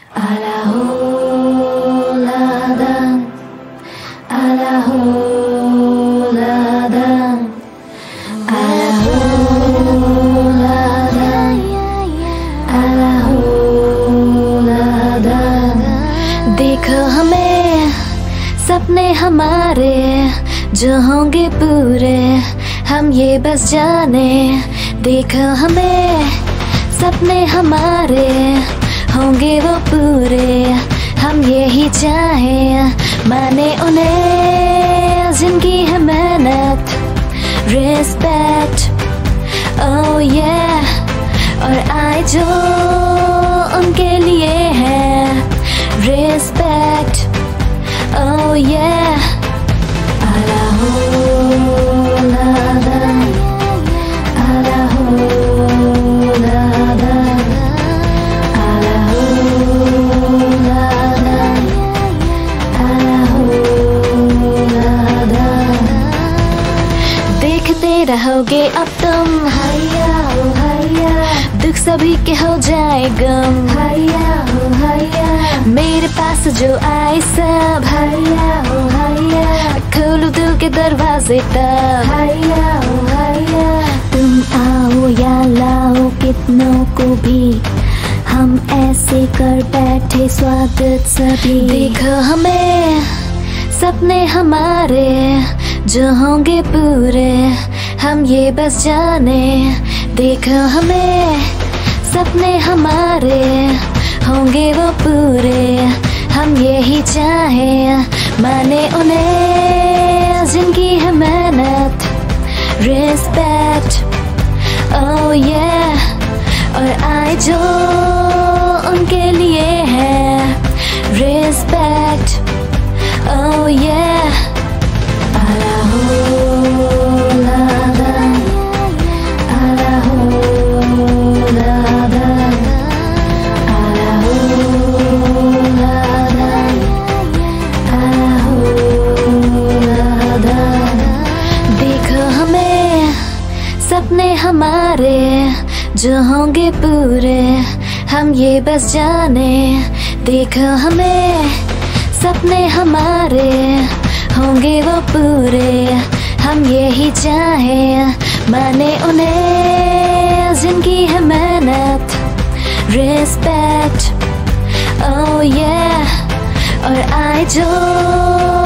Alahooladan, alahooladan, alahooladan, alahooladan. देखो हमें सपने हमारे जो होंगे पूरे, हम ये बस जाने. देखो हमें सपने हमारे होंगे वो पूरे, हम यही चाहें. माने उन्हें जिनकी है मेहनत, रिस्पेक्ट, oh yeah. और आए जो उनके लिए है, respect, oh yeah. Alahooladan, alahooladan, alahooladan, alahooladan. देखते रहोगे अब तुम, हैया हो हैया. दुख सभी के हो जाए गम, हैया हो हैया. मेरे पास जो आए सब, हैया हो हैया. खोलो दिल के दरवाजे तब, हैया हो हैया. तुम आओ या लाओ कितनों को भी, हम ऐसे कर बैठे स्वागत सभी. देखो हमें सपने हमारे जो होंगे पूरे, हम ये बस जाने. देखो हमें सपने हमारे होंगे वो पूरे, हम यही चाहें. माने उन्हें जिनकी है मेहनत, रिस्पेक्ट, oh yeah. और आए जो उनके लिए है, respect, oh yeah. Alahooladan, alahooladan, alahooladan, alahooladan. देखो हमें सपने हमारे जो होंगे पूरे, हम ये बस जाने. देखो हमें सपने हमारे होंगे वो पूरे, हम यही चाहें. माने उन्हें जिनकी है मेहनत, रिस्पेक्ट, oh yeah. और आए जो